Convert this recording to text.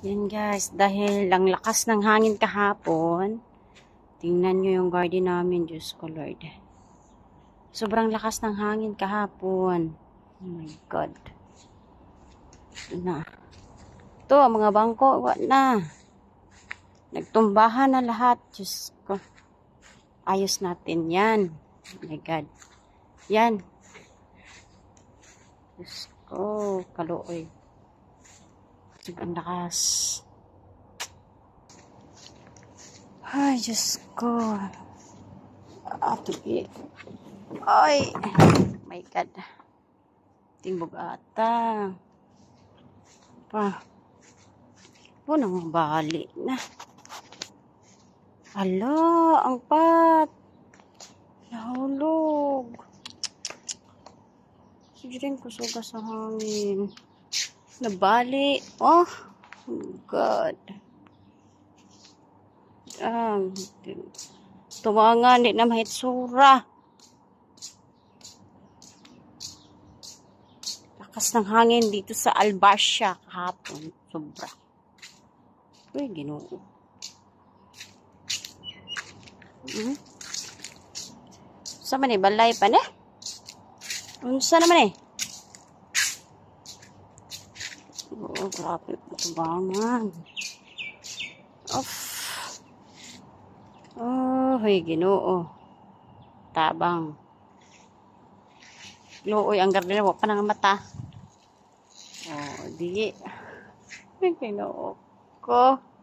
Yan guys, dahil ang lakas ng hangin kahapon, tingnan nyo yung garden namin, Diyos ko Lord. Sobrang lakas ng hangin kahapon. Oh my God. Ito na. Ito, ang mga bangko, wala na. Nagtumbahan na lahat, Diyos ko. Ayos natin yan. Oh my God. Yan. Diyos ko, kaluoy. Sobrang lakas. Ay, Diyos ko. Tugi. Ay. Oh my God. Timbog ata. Pa. Nang bali na. Ala, ang pat. Nahulog. Sige ko suga sa hangin. Nabali. Oh God. Tuwangan, di na mahitsura. Lakas ng hangin dito sa Albasya kahapon. Sobra. Uy, Ginoo. Sa man balay pa na? Unsa naman Oo, grabe. Tubangan. Huy, Ginoo. Tabang. Looy, ang garden mo pa ng mata. Di. Ay, Ginoo ko.